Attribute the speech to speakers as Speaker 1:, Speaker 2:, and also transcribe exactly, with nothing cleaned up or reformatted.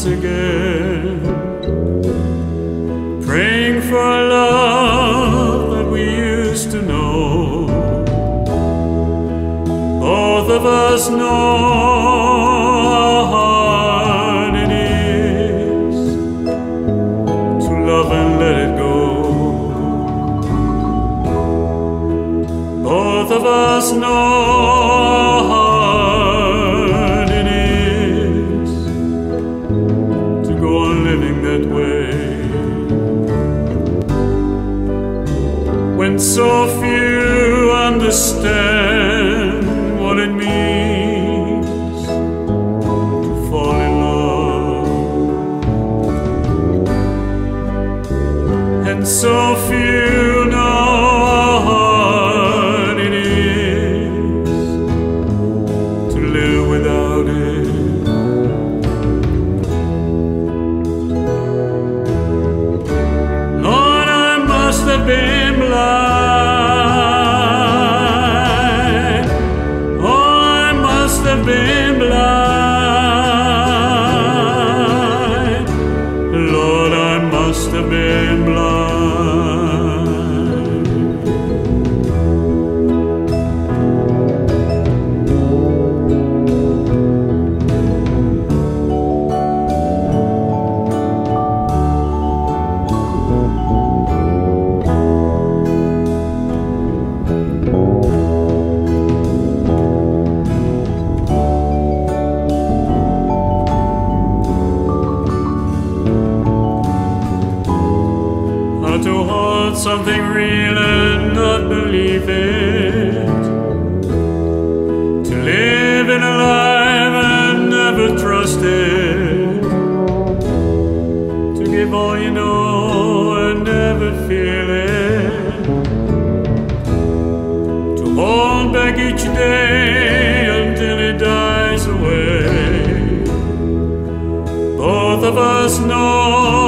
Speaker 1: once again, praying for a love that we used to know. Both of us know how hard it is to love and let it go. Both of us know how hard it is to go on living that way, when so few understand what it means to fall in love, and so few know how hard it is to live without it. Lord, I must have been blind. Oh, I must have been blind. Lord, I must have been blind. To hold something real and not believe it, to live in a life and never trust it, to give all you know and never feel it, to hold back each day until it dies away. Both of us know